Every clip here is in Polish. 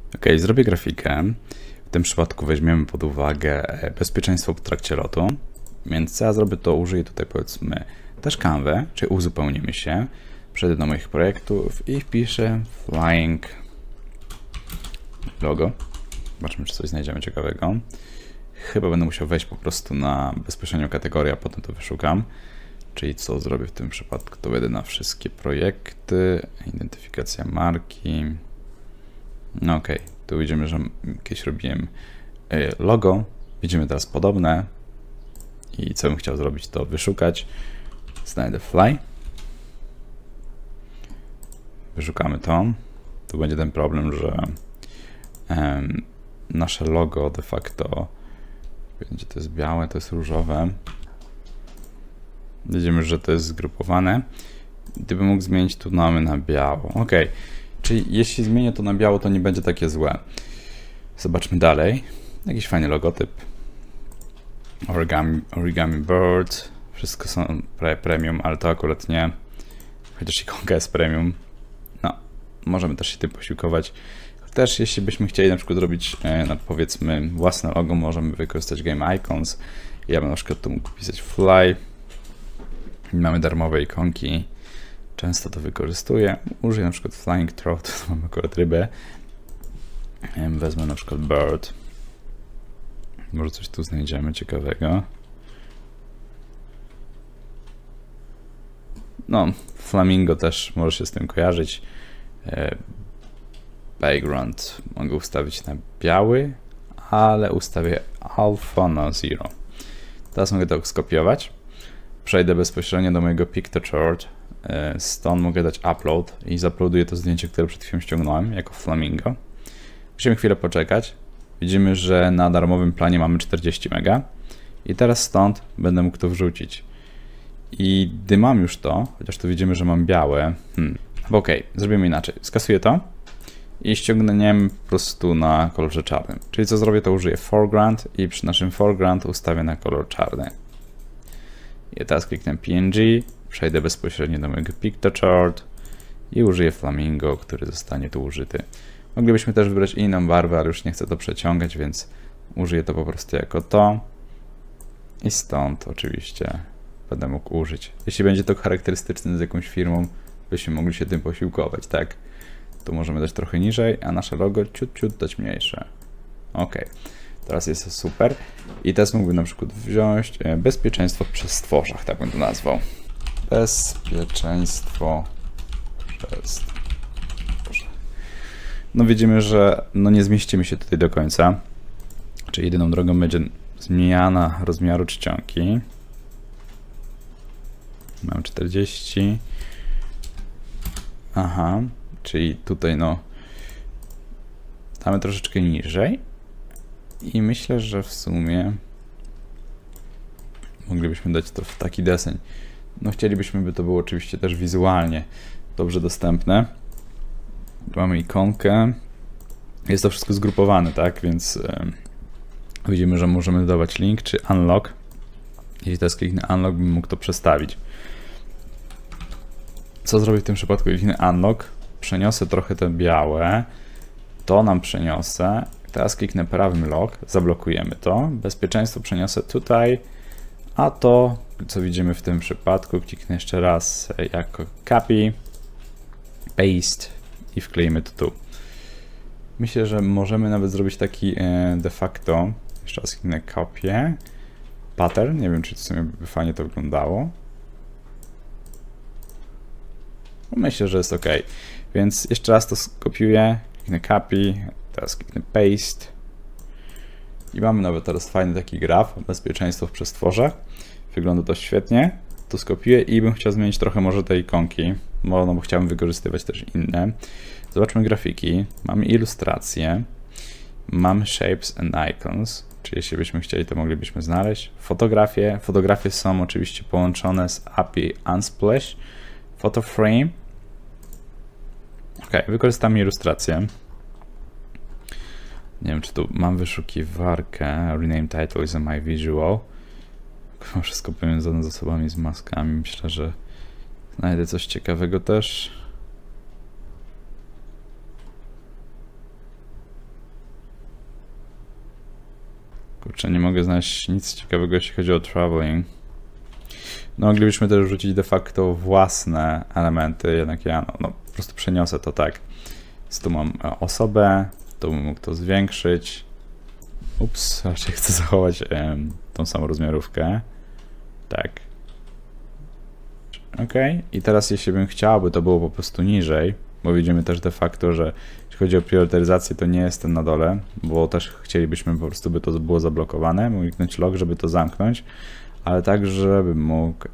Ok, zrobię grafikę. W tym przypadku weźmiemy pod uwagę bezpieczeństwo w trakcie lotu. Więc co ja zrobię, to użyję tutaj powiedzmy też Canvę, czyli uzupełnimy się. Przejdę do moich projektów i wpiszę flying logo. Zobaczmy, czy coś znajdziemy ciekawego. Chyba będę musiał wejść po prostu na bezpośrednią kategorię, a potem to wyszukam. Czyli co zrobię w tym przypadku, to wejdę na wszystkie projekty, identyfikacja marki. No ok, tu widzimy, że kiedyś robiłem logo, widzimy teraz podobne i co bym chciał zrobić, to wyszukać. Znajdę fly, wyszukamy to. Tu będzie ten problem, że nasze logo de facto będzie to jest białe, to jest różowe. Widzimy, że to jest zgrupowane. Gdybym mógł zmienić tu mamy na biało. Ok, czyli jeśli zmienię to na biało, to nie będzie takie złe. Zobaczmy dalej. Jakiś fajny logotyp. Origami Bird. Wszystko są premium, ale to akurat nie. Chociaż ikonka jest premium. No, możemy też się tym posiłkować. Też jeśli byśmy chcieli na przykład zrobić powiedzmy własne logo, możemy wykorzystać Game Icons. Ja bym na przykład tu mógł pisać fly. Mamy darmowe ikonki. Często to wykorzystuję. Użyję na przykład Flying Trout, to mam akurat rybę. Wezmę na przykład Bird. Może coś tu znajdziemy ciekawego. No, Flamingo też może się z tym kojarzyć. Background mogę ustawić na biały, ale ustawię alpha na 0. Teraz mogę to skopiować. Przejdę bezpośrednio do mojego Pictochart. Stąd mogę dać upload i zaploaduję to zdjęcie, które przed chwilą ściągnąłem jako Flamingo. Musimy chwilę poczekać. Widzimy, że na darmowym planie mamy 40 MB i teraz stąd będę mógł to wrzucić. I gdy mam już to, chociaż tu widzimy, że mam białe, ok, zrobimy inaczej. Skasuję to i ściągniemy po prostu na kolorze czarnym. Czyli co zrobię, to użyję foreground i przy naszym foreground ustawię na kolor czarny. I teraz kliknę PNG, przejdę bezpośrednio do mojego Pictochart i użyję Flamingo, który zostanie tu użyty. Moglibyśmy też wybrać inną barwę, ale już nie chcę to przeciągać, więc użyję to po prostu jako to. I stąd oczywiście będę mógł użyć. Jeśli będzie to charakterystyczne z jakąś firmą, byśmy mogli się tym posiłkować, tak? Tu możemy dać trochę niżej, a nasze logo ciut dać mniejsze. Ok, teraz jest to super. I teraz mógłbym na przykład wziąć bezpieczeństwo przez stworzach, tak bym to nazwał. Bezpieczeństwo przez stworzach. No widzimy, że no nie zmieścimy się tutaj do końca. Czyli jedyną drogą będzie zmiana rozmiaru czcionki. Mam 40. Aha, czyli tutaj no damy troszeczkę niżej. I myślę, że w sumie moglibyśmy dać to w taki deseń. No chcielibyśmy, by to było oczywiście też wizualnie dobrze dostępne. Mamy ikonkę. Jest to wszystko zgrupowane, tak? Więc widzimy, że możemy dodawać link czy unlock. Jeśli teraz kliknę unlock, bym mógł to przestawić. Co zrobię w tym przypadku? Kliknę unlock, przeniosę trochę te białe. To nam przeniosę. Teraz kliknę prawym lock, zablokujemy to. Bezpieczeństwo przeniosę tutaj, a to, co widzimy w tym przypadku, kliknę jeszcze raz jako copy, paste i wkleimy to tu. Myślę, że możemy nawet zrobić taki de facto, jeszcze raz kliknę kopię, pattern, nie wiem, czy w sumie by fajnie to wyglądało. Myślę, że jest ok. Więc jeszcze raz to skopiuję, kliknę copy, teraz kliknę paste i mamy nawet teraz fajny taki graf, bezpieczeństwo w przestworzach. Wygląda to świetnie. To skopiuję i bym chciał zmienić trochę może te ikonki, bo chciałbym wykorzystywać też inne. Zobaczmy grafiki. Mamy ilustracje, mamy shapes and icons, czyli jeśli byśmy chcieli, to moglibyśmy znaleźć. Fotografie. Fotografie są oczywiście połączone z API Unsplash. Photo frame. Ok, wykorzystamy ilustrację. Nie wiem, czy tu mam wyszukiwarkę. Rename title is a my visual. Wszystko powiązane z osobami z maskami. Myślę, że znajdę coś ciekawego też. Kurczę, nie mogę znaleźć nic ciekawego, jeśli chodzi o traveling. No, moglibyśmy też wrzucić de facto własne elementy, jednak ja po prostu przeniosę to tak. Więc tu mam osobę, tu bym mógł to zwiększyć. Ups, raczej chcę zachować tą samą rozmiarówkę. Tak. Ok, i teraz jeśli bym chciał, by to było po prostu niżej, bo widzimy też de facto, że jeśli chodzi o priorytetyzację, to nie jest ten na dole, bo też chcielibyśmy po prostu, by to było zablokowane, mógł kliknąć lock, żeby to zamknąć, ale tak, żebym mógł...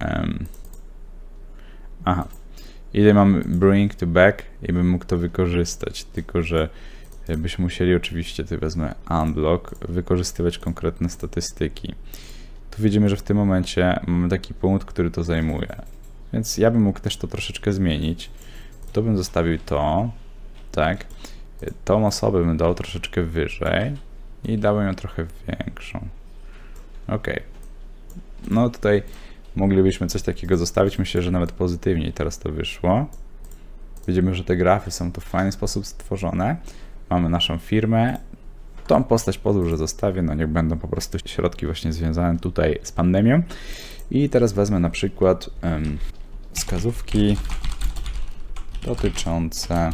aha, i tutaj mamy bring to back i bym mógł to wykorzystać, tylko że byśmy musieli oczywiście, tutaj wezmę unblock, wykorzystywać konkretne statystyki. Tu widzimy, że w tym momencie mamy taki punkt, który to zajmuje. Więc ja bym mógł też to troszeczkę zmienić. Tu bym zostawił to, tak. Tą osobę bym dał troszeczkę wyżej i dałem ją trochę większą. Ok. No tutaj moglibyśmy coś takiego zostawić. Myślę, że nawet pozytywniej teraz to wyszło. Widzimy, że te grafy są tu w fajny sposób stworzone. Mamy naszą firmę. Tą postać pozwól, że zostawię, no niech będą po prostu środki właśnie związane tutaj z pandemią. I teraz wezmę na przykład wskazówki dotyczące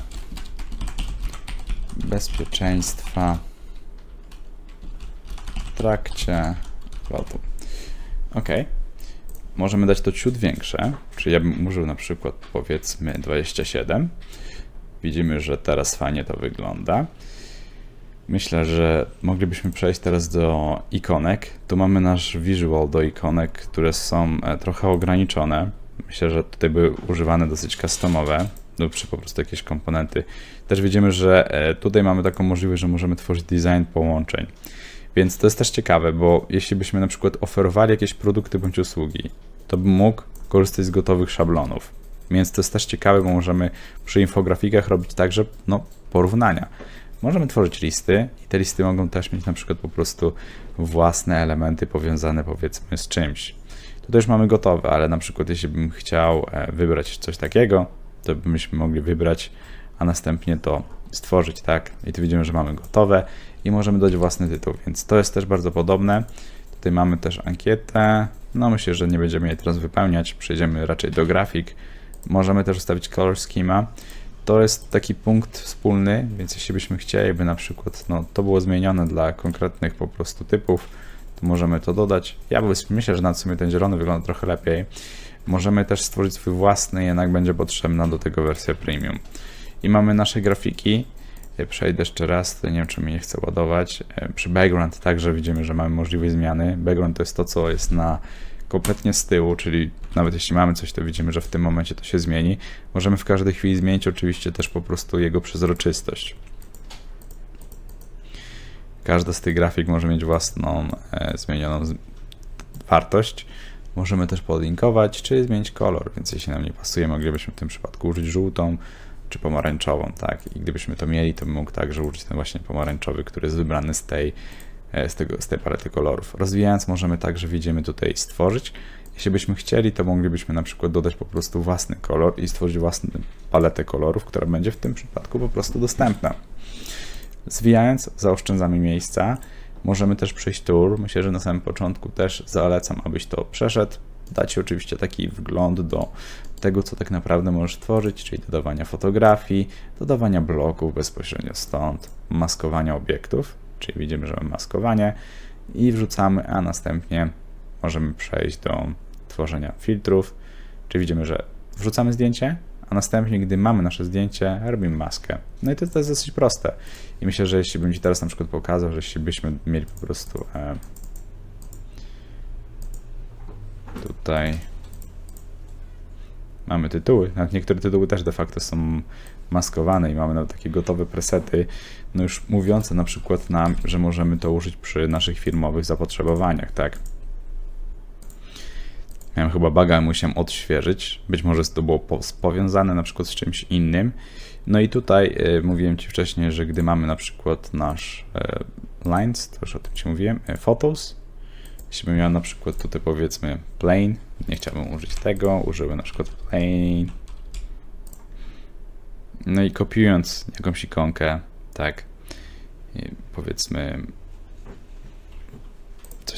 bezpieczeństwa w trakcie lotu. Ok. Możemy dać to ciut większe, czyli ja bym użył na przykład powiedzmy 27. Widzimy, że teraz fajnie to wygląda. Myślę, że moglibyśmy przejść teraz do ikonek. Tu mamy nasz visual do ikonek, które są trochę ograniczone. Myślę, że tutaj były używane dosyć customowe lub przy po prostu jakieś komponenty. Też widzimy, że tutaj mamy taką możliwość, że możemy tworzyć design połączeń. Więc to jest też ciekawe, bo jeśli byśmy na przykład oferowali jakieś produkty bądź usługi, to bym mógł korzystać z gotowych szablonów. Więc to jest też ciekawe, bo możemy przy infografikach robić także porównania. Możemy tworzyć listy i te listy mogą też mieć na przykład po prostu własne elementy powiązane powiedzmy z czymś. Tutaj już mamy gotowe, ale na przykład jeśli bym chciał wybrać coś takiego, to byśmy mogli wybrać, a następnie to stworzyć, tak? I tu widzimy, że mamy gotowe i możemy dać własny tytuł, więc to jest też bardzo podobne. Tutaj mamy też ankietę, no myślę, że nie będziemy jej teraz wypełniać, przejdziemy raczej do grafik. Możemy też ustawić color schema. To jest taki punkt wspólny, więc jeśli byśmy chcieli, by na przykład to było zmienione dla konkretnych po prostu typów, to możemy to dodać. Ja myślę, że na sumie ten zielony wygląda trochę lepiej. Możemy też stworzyć swój własny, jednak będzie potrzebna do tego wersja premium. I mamy nasze grafiki. Przejdę jeszcze raz, nie wiem, czy mi nie chce ładować. Przy background także widzimy, że mamy możliwość zmiany. Background to jest to, co jest kompletnie z tyłu, czyli nawet jeśli mamy coś, to widzimy, że w tym momencie to się zmieni. Możemy w każdej chwili zmienić oczywiście też po prostu jego przezroczystość. Każda z tych grafik może mieć własną zmienioną wartość. Możemy też podlinkować, czy zmienić kolor, więc jeśli nam nie pasuje, moglibyśmy w tym przypadku użyć żółtą, czy pomarańczową, tak? I gdybyśmy to mieli, to bym mógł także użyć ten właśnie pomarańczowy, który jest wybrany z tej palety kolorów. Rozwijając, możemy także, widzimy tutaj stworzyć. Jeśli byśmy chcieli, to moglibyśmy na przykład dodać po prostu własny kolor i stworzyć własną paletę kolorów, która będzie w tym przypadku po prostu dostępna. Zwijając, zaoszczędzamy miejsca. Możemy też przejść tour. Myślę, że na samym początku też zalecam, abyś to przeszedł. Dać ci oczywiście taki wgląd do tego, co tak naprawdę możesz tworzyć, czyli dodawania fotografii, dodawania bloków bezpośrednio stąd, maskowania obiektów, czyli widzimy, że mamy maskowanie i wrzucamy, a następnie możemy przejść do tworzenia filtrów, czyli widzimy, że wrzucamy zdjęcie, a następnie, gdy mamy nasze zdjęcie, robimy maskę. No i to jest dosyć proste. I myślę, że jeśli bym ci teraz na przykład pokazał, że jeśli byśmy mieli po prostu tutaj mamy tytuły, nawet niektóre tytuły też de facto są maskowane i mamy nawet takie gotowe presety, no już mówiące na przykład nam, że możemy to użyć przy naszych firmowych zapotrzebowaniach, tak? Miałem chyba buga, ale musiałem odświeżyć, być może to było powiązane na przykład z czymś innym. No i tutaj mówiłem ci wcześniej, że gdy mamy na przykład nasz lines, to już o tym ci mówiłem, photos, jeśli bym miał na przykład tutaj powiedzmy plain, nie chciałbym użyć tego, użyłem na przykład plain. No i kopiując jakąś ikonkę, tak, powiedzmy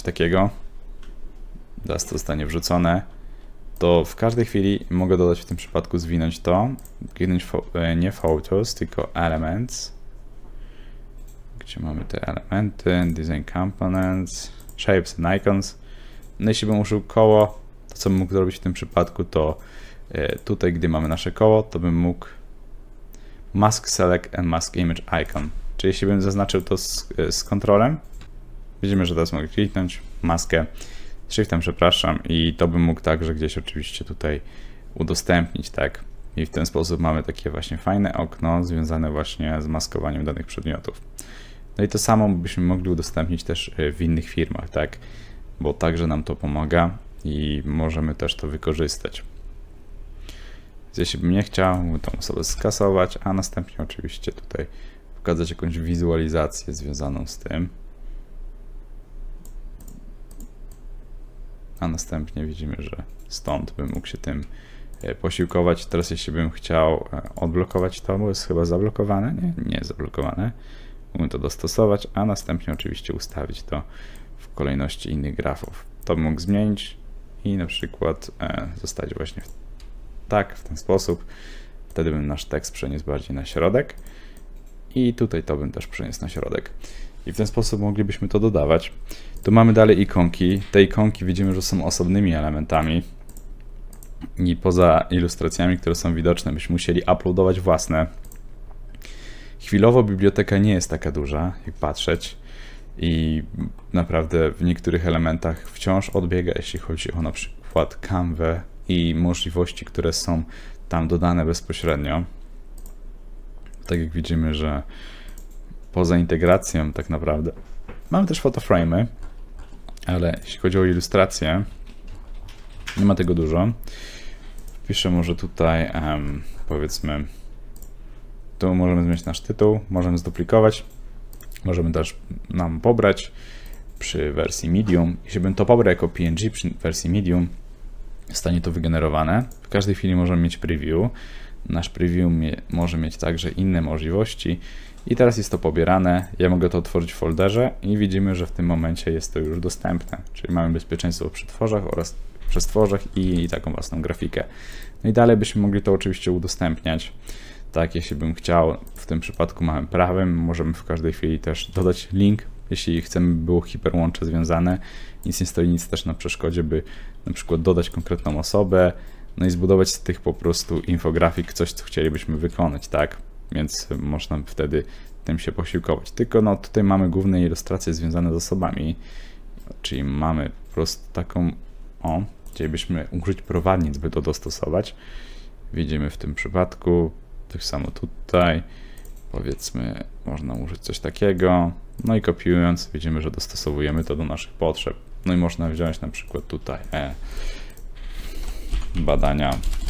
coś takiego, zaraz to zostanie wrzucone, to w każdej chwili mogę dodać w tym przypadku, zwinąć to, kliknąć nie Photos, tylko Elements, gdzie mamy te elementy, Design Components, Shapes and Icons. No jeśli bym użył koło, to co bym mógł zrobić w tym przypadku, to tutaj, gdy mamy nasze koło, to bym mógł Mask Select and Mask Image Icon. Czyli jeśli bym zaznaczył to z kontrolem, widzimy, że teraz mogę kliknąć maskę, shiftem przepraszam, i to bym mógł także gdzieś oczywiście tutaj udostępnić, tak? I w ten sposób mamy takie właśnie fajne okno związane właśnie z maskowaniem danych przedmiotów. No i to samo byśmy mogli udostępnić też w innych firmach, tak? Bo także nam to pomaga i możemy też to wykorzystać. Więc jeśli bym nie chciał, mógłbym tą osobę skasować, a następnie oczywiście tutaj pokazać jakąś wizualizację związaną z tym. A następnie widzimy, że stąd bym mógł się tym posiłkować. Teraz jeśli bym chciał odblokować to, bo jest chyba zablokowane, nie jest zablokowane, mógłbym to dostosować, a następnie oczywiście ustawić to w kolejności innych grafów. To bym mógł zmienić i na przykład zostać właśnie w ten sposób. Wtedy bym nasz tekst przeniósł bardziej na środek i tutaj to bym też przeniósł na środek. I w ten sposób moglibyśmy to dodawać. Tu mamy dalej ikonki. Te ikonki widzimy, że są osobnymi elementami i poza ilustracjami, które są widoczne, byśmy musieli uploadować własne. Chwilowo biblioteka nie jest taka duża, jak patrzeć, i naprawdę w niektórych elementach wciąż odbiega, jeśli chodzi o na przykład Canvę i możliwości, które są tam dodane bezpośrednio. Tak jak widzimy, że poza integracją tak naprawdę mamy też photoframe'y, ale jeśli chodzi o ilustrację, nie ma tego dużo. Wpiszę może tutaj, powiedzmy, tu możemy zmienić nasz tytuł, możemy zduplikować, możemy też nam pobrać przy wersji medium. Jeśli bym to pobrał jako PNG przy wersji medium, zostanie to wygenerowane. W każdej chwili możemy mieć preview. Nasz preview może mieć także inne możliwości. I teraz jest to pobierane. Ja mogę to otworzyć w folderze i widzimy, że w tym momencie jest to już dostępne. Czyli mamy bezpieczeństwo przy tworzach oraz przestworzach i taką własną grafikę. No i dalej byśmy mogli to oczywiście udostępniać. Tak, jeśli bym chciał, w tym przypadku małym prawym, możemy w każdej chwili też dodać link, jeśli chcemy, by było hiperłącze związane. Nic nie stoi nic też na przeszkodzie, by na przykład dodać konkretną osobę, no i zbudować z tych po prostu infografik coś, co chcielibyśmy wykonać, tak? Więc można wtedy tym się posiłkować. Tylko no tutaj mamy główne ilustracje związane z osobami, czyli mamy po prostu taką, chcielibyśmy użyć prowadnic, by to dostosować. Widzimy w tym przypadku, tak samo tutaj, powiedzmy, można użyć coś takiego, no i kopiując widzimy, że dostosowujemy to do naszych potrzeb. No i można wziąć na przykład tutaj badania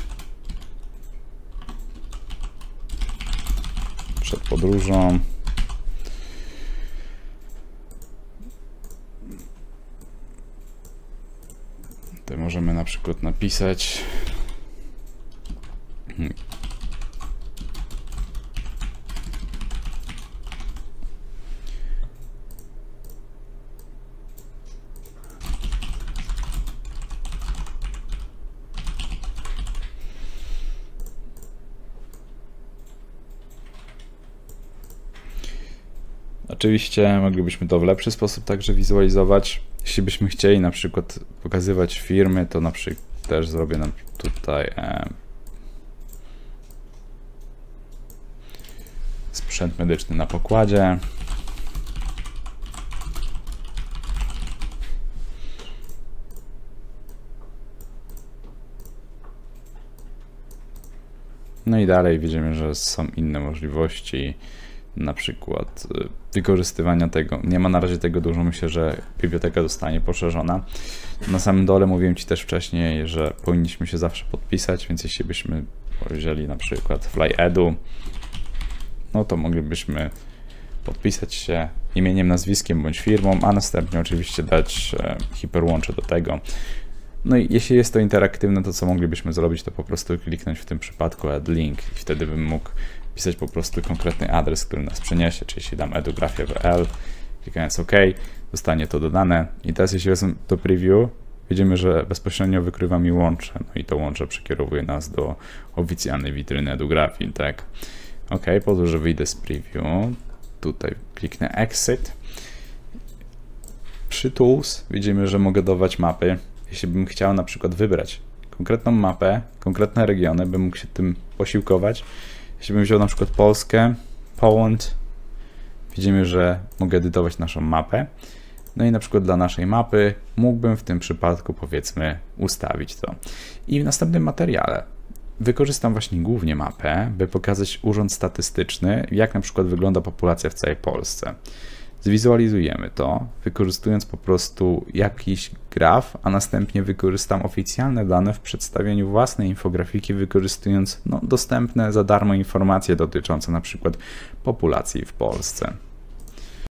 przed podróżą. Tutaj możemy na przykład napisać Oczywiście moglibyśmy to w lepszy sposób także wizualizować. Jeśli byśmy chcieli na przykład pokazywać firmy, to na przykład też zrobię nam tutaj sprzęt medyczny na pokładzie. No i dalej widzimy, że są inne możliwości, na przykład wykorzystywania tego. Nie ma na razie tego dużo, myślę, że biblioteka zostanie poszerzona. Na samym dole mówiłem Ci też wcześniej, że powinniśmy się zawsze podpisać, więc jeśli byśmy wzięli na przykład FlyEdu, no to moglibyśmy podpisać się imieniem, nazwiskiem bądź firmą, a następnie oczywiście dać hiperłącze do tego. No i jeśli jest to interaktywne, to co moglibyśmy zrobić, to po prostu kliknąć w tym przypadku add link i wtedy bym mógł pisać po prostu konkretny adres, który nas przeniesie, czyli jeśli dam edugrafia.pl Klikając OK, zostanie to dodane. I teraz jeśli wezmę to preview, widzimy, że bezpośrednio wykrywa mi łącze. No i to łącze przekierowuje nas do oficjalnej witryny EduGraphing, tak? OK, po to, że wyjdę z preview, tutaj kliknę Exit. Przy Tools widzimy, że mogę dodawać mapy. Jeśli bym chciał na przykład wybrać konkretną mapę, konkretne regiony, bym mógł się tym posiłkować. Jeśli bym wziął na przykład Polskę, Poland, widzimy, że mogę edytować naszą mapę. No i na przykład dla naszej mapy mógłbym w tym przypadku, powiedzmy, ustawić to. I w następnym materiale wykorzystam właśnie głównie mapę, by pokazać urząd statystyczny, jak na przykład wygląda populacja w całej Polsce. Zwizualizujemy to, wykorzystując po prostu jakiś graf, a następnie wykorzystam oficjalne dane w przedstawieniu własnej infografiki, wykorzystując dostępne za darmo informacje dotyczące na przykład populacji w Polsce.